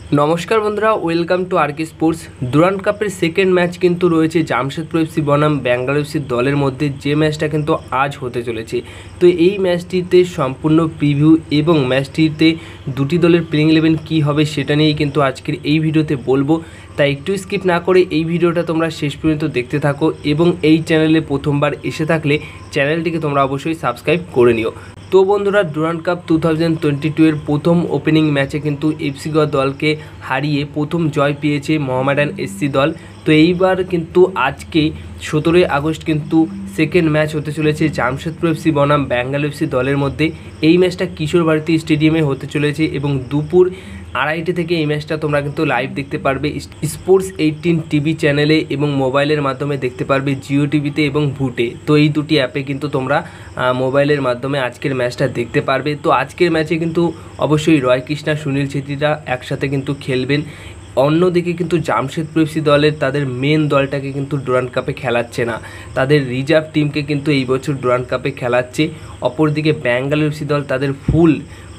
নমস্কার বন্ধুরা, welcome to RK Sports. Durand কাপের সেকেন্ড ম্যাচ কিন্তু রয়েছে জামশেদপুর এফসি বনাম ব্যাঙ্গালোর এফসির দলের মধ্যে, যে ম্যাচটা কিন্তু আজ হতে চলেছে। তো এই ম্যাচটিতে সম্পূর্ণ প্রিভিউ এবং ম্যাচটিতে দুটি দলের প্লেইং 11 কী হবে সেটা নিয়েই কিন্তু আজকের এই ভিডিওতে বলবো। তাই একটু স্কিপ না করে এই ভিডিওটা তোমরা শেষ পর্যন্ত দেখতে থাকো এবং এই চ্যানেলে প্রথমবার এসে থাকলে চ্যানেলটিকে তোমরা অবশ্যই সাবস্ক্রাইব করে নিও। তো বন্ধুরা, ডুরান্ড কাপ 2022 এর প্রথম ওপেনিং ম্যাচে কিন্তু এফসি গোয়া দলকে হারিয়ে প্রথম জয় পেয়েছে মোহামেডান এসসি দল। তো এইবার কিন্তু আজকে 17 আগস্ট কিন্তু সেকেন্ড ম্যাচ হতে চলেছে জামশেদপুর এফসি বনাম ব্যাঙ্গালোর এফসি দলের মধ্যে। এই ম্যাচটা কিশোর ভারতী স্টেডিয়ামে হতে চলেছে এবং দুপুর 2:30 থেকে এই ম্যাচটা তোমরা কিন্তু লাইভ দেখতে পারবে স্পোর্টস 18 টিভি চ্যানেলে এবং মোবাইলের মাধ্যমে দেখতে পারবে জিও টিভিতে এবং ভুটে। তো এই দুটি অ্যাপে কিন্তু তোমরা মোবাইলের মাধ্যমে আজকের ম্যাচটা দেখতে পারবে। তো আজকের ম্যাচে কিন্তু অবশ্যই রয় কৃষ্ণা, সুনীল ছেত্রীরা একসাথে কিন্তু খেলবেন। অন্যদিকে কিন্তু জামশেদপুর এফসি দলের তাদের মেন দলটাকে কিন্তু ডুরান্ড কাপে খেলাচ্ছে না, তাদের রিজার্ভ টিমকে কিন্তু এই বছর ডুরান্ড কাপে খেলাচ্ছে। অপরদিকে ব্যাঙ্গালোর এফসি দল তাদের ফুল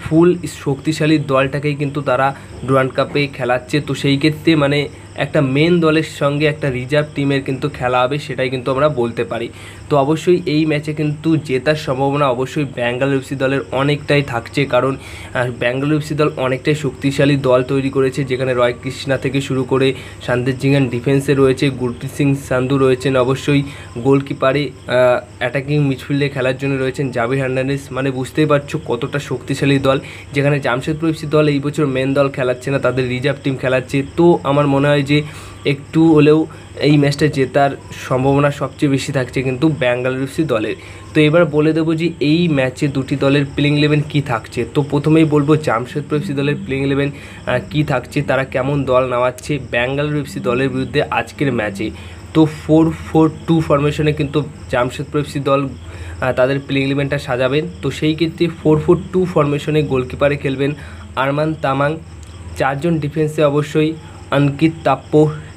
শক্তিশালী দলটাকেই কিন্তু তারা ডুরান্ড কাপে খেলাচ্ছে। তো সেই ক্ষেত্রে মানে একটা মেন দলের সঙ্গে একটা রিজার্ভ টিমের কিন্তু খেলা হবে, সেটাই কিন্তু আমরা বলতে পারি। তো অবশ্যই এই ম্যাচে কিন্তু জেতার সম্ভাবনা অবশ্যই ব্যাঙ্গালোর এফসি দলের অনেকটাই থাকছে, কারণ ব্যাঙ্গালোর এফসি দল অনেকটাই শক্তিশালী দল তৈরি করেছে, যেখানে রয় কৃষ্ণা থেকে শুরু করে সন্দেশ ঝিঙ্গান ডিফেন্সে রয়েছে, গুরপ্রীত সিং সান্ধু রয়েছেন, অবশ্যই গোলকিপারে অ্যাটাকিং মিডফিল্ডে খেলার জন্য রয়েছেন জাভি হার্নান্দেজ। মানে বুঝতেই পারছো কতটা শক্তিশালী দল, যেখানে জামশেদপুর এফসি দল এই বছর মেন দল খেলাচ্ছে না, তাদের রিজার্ভ টিম খেলাচ্ছে। তো আমার মনে হয় যে একটু হলেও এই ম্যাচটা জেতার সম্ভাবনা সবচেয়ে বেশি থাকছে কিন্তু ব্যাঙ্গালোর এফসি দলের। তো এবার বলে দেবো যে এই ম্যাচে দুটি দলের প্লেইং 11 কী থাকছে। তো প্রথমেই বলবো জামশেদপুর এফসি দলের প্লেইং 11 কী থাকছে, তারা কেমন দল নামাচ্ছে ব্যাঙ্গালোর এফসি দলের বিরুদ্ধে আজকের ম্যাচে। তো 4-4-2 ফরমেশনে কিন্তু জামশেদপুর এফসি দল তাদের প্লেইং 11টা সাজাবেন। তো সেই ক্ষেত্রে 4-4-2 ফরমেশনে গোলকিপারে খেলবেন আরমান তামাং, চারজন ডিফেন্সে অবশ্যই অঙ্কিত তাপ্প,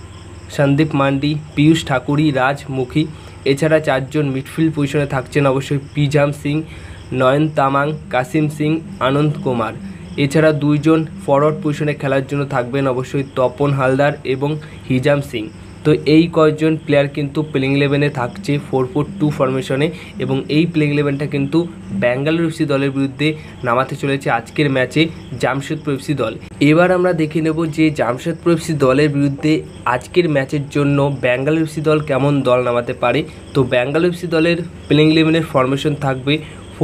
সন্দীপ মান্ডি, পীয়ূষ ঠাকুরি, রাজ মুখী। এছাড়া চারজন মিডফিল্ড পজিশনে থাকছেন অবশ্যই পিজাম সিং, নয়ন তামাং, কাসিম সিং, আনন্দ কুমার। এছাড়া দুইজন ফরওয়ার্ড পজিশনে খেলার জন্য থাকবেন অবশ্যই তপন হালদার এবং হিজাম সিং। তো এই কয়েকজন প্লেয়ার কিন্তু প্লেইং 11-এ থাকছে 4-4-2 ফরমেশনে এবং এই প্লেইং 11টা কিন্তু ব্যাঙ্গালোর এফসি দলের বিরুদ্ধে নামাতে চলেছে আজকের ম্যাচে জামশেদপুর এফসি দল। এবার আমরা দেখে নেব যে জামশেদপুর এফসি দলের বিরুদ্ধে আজকের ম্যাচের জন্য ব্যাঙ্গালোর এফসি দল কেমন দল নামাতে পারে। তো ব্যাঙ্গালোর এফসি দলের প্লেইং 11-এর ফরমেশন থাকবে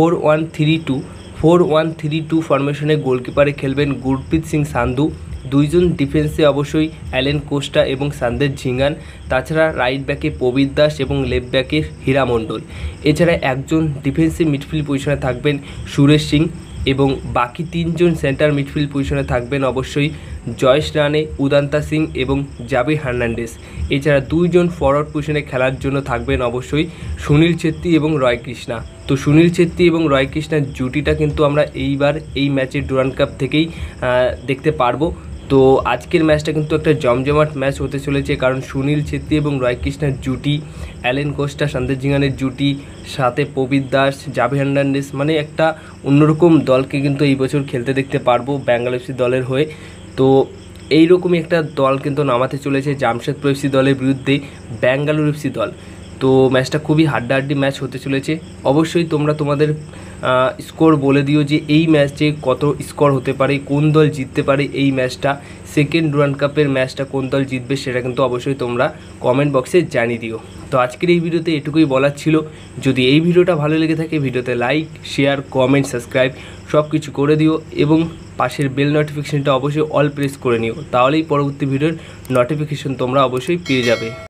4-1-3-2 ফরমেশনে গোলকিপারে খেলবেন গুরপ্রীত সিং সান্ধু, দুইজন ডিফেন্সে অবশ্যই অ্যালেন কোস্টা এবং সন্দেশ ঝিঙ্গান। তাছাড়া রাইট ব্যাকে প্রবীর দাস এবং লেফট ব্যাকে হীরা মণ্ডল। এছাড়া একজন ডিফেন্সিভ মিডফিল্ড পজিশনে থাকবেন সুরেশ সিং এবং বাকি তিনজন সেন্টার মিডফিল্ড পজিশনে থাকবেন অবশ্যই জয়েশ রানে, উদান্তা সিং এবং জাভি হার্নান্দেজ। এছাড়া দুইজন ফরওয়ার্ড পজিশনে খেলার জন্য থাকবেন অবশ্যই সুনীল ছেত্রী এবং রয় কৃষ্ণা। তো সুনীল ছেত্রী এবং রয় কৃষ্ণার জুটিটা কিন্তু আমরা এইবার এই ম্যাচের ডুরান্ড কাপ থেকেই দেখতে পারবো। তো আজকের ম্যাচটা কিন্তু একটা জমজমাট ম্যাচ হতে চলেছে, কারণ সুনীল ছেত্রী এবং রয় কৃষ্ণার জুটি, অ্যালেন কোস্টা, সন্দেশ ঝিঙ্গানের জুটি, সাথে প্রবীর দাস, জাভি হার্নান্দেজ, মানে একটা অন্যরকম দলকে কিন্তু এই বছর খেলতে দেখতে পারবো ব্যাঙ্গালোর এফসি দলের হয়ে। তো এইরকমই একটা দল কিন্তু নামাতে চলেছে জামশেদপুর এফসি দলের বিরুদ্ধে ব্যাঙ্গালোর এফসি দল। তো ম্যাচটা খুবই হাড্ডাহাড্ডি ম্যাচ হতে চলেছে। অবশ্যই তোমরা তোমাদের স্কোর বলে দিও যে এই ম্যাচে কত স্কোর হতে পারে, কোন দল জিততে পারে এই ম্যাচটা, সেকেন্ড ডুরান্ড কাপের ম্যাচটা কোন দল জিতবে সেটা কিন্তু অবশ্যই তোমরা কমেন্ট বক্সে জানিয়ে দিও। তো আজকের এই ভিডিওতে এটুকুই বলার ছিল। যদি এই ভিডিওটা ভালো লেগে থাকে ভিডিওতে লাইক, শেয়ার, কমেন্ট, সাবস্ক্রাইব সব কিছু করে দিও এবং পাশের বেল নোটিফিকেশনটা অবশ্যই অল প্রেস করে নিও, তাহলেই পরবর্তী ভিডিওর নোটিফিকেশন তোমরা অবশ্যই পেয়ে যাবে।